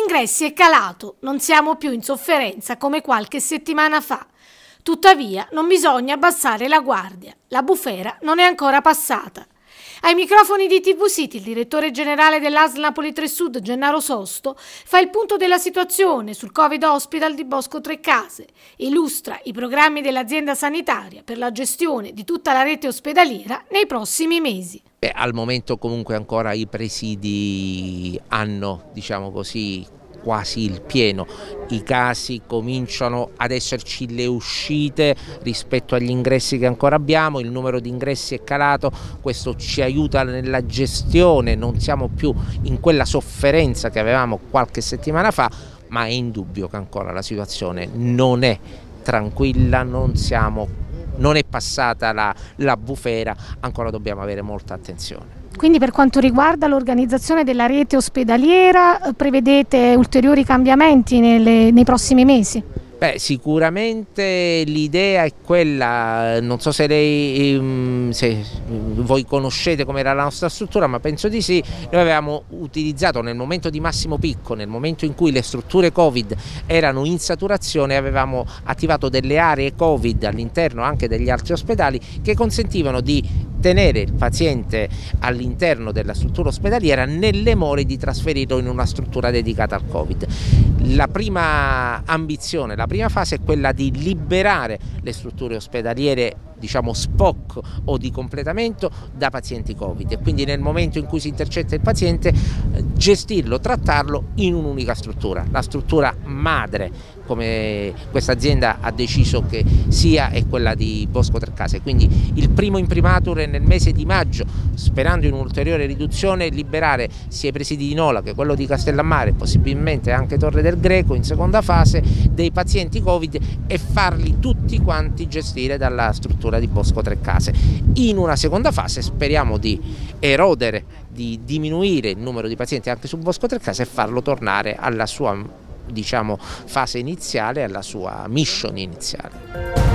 ingressi è calato, non siamo più in sofferenza come qualche settimana fa. Tuttavia non bisogna abbassare la guardia, la bufera non è ancora passata. Ai microfoni di TV City il direttore generale dell'ASL Napoli 3 Sud, Gennaro Sosto, fa il punto della situazione sul Covid Hospital di Bosco Trecase, illustra i programmi dell'azienda sanitaria per la gestione di tutta la rete ospedaliera nei prossimi mesi. Al momento comunque ancora i presidi hanno, diciamo così, quasi il pieno, i casi cominciano ad esserci le uscite rispetto agli ingressi che ancora abbiamo, il numero di ingressi è calato, questo ci aiuta nella gestione, non siamo più in quella sofferenza che avevamo qualche settimana fa, ma è indubbio che ancora la situazione non è tranquilla, non è passata la bufera, ancora dobbiamo avere molta attenzione. Quindi per quanto riguarda l'organizzazione della rete ospedaliera, prevedete ulteriori cambiamenti nei prossimi mesi? Sicuramente l'idea è quella, non so se voi conoscete com'era la nostra struttura, ma penso di sì. Noi avevamo utilizzato nel momento di massimo picco, nel momento in cui le strutture Covid erano in saturazione, avevamo attivato delle aree Covid all'interno anche degli altri ospedali che consentivano di tenere il paziente all'interno della struttura ospedaliera nelle more di trasferirlo in una struttura dedicata al Covid. La prima ambizione, la prima fase è quella di liberare le strutture ospedaliere, diciamo SPOC o di completamento, da pazienti Covid e quindi nel momento in cui si intercetta il paziente gestirlo, trattarlo in un'unica struttura, la struttura madre come questa azienda ha deciso che sia è quella di Bosco Trecase, quindi il primo imprimatur nel mese di maggio, sperando in un'ulteriore riduzione, liberare sia i presidi di Nola che quello di Castellammare, possibilmente anche Torre del Greco in seconda fase, dei pazienti Covid e farli tutti quanti gestire dalla struttura di Bosco Trecase. In una seconda fase speriamo di erodere, di diminuire il numero di pazienti anche su Bosco Trecase e farlo tornare alla sua, diciamo, fase iniziale, alla sua mission iniziale.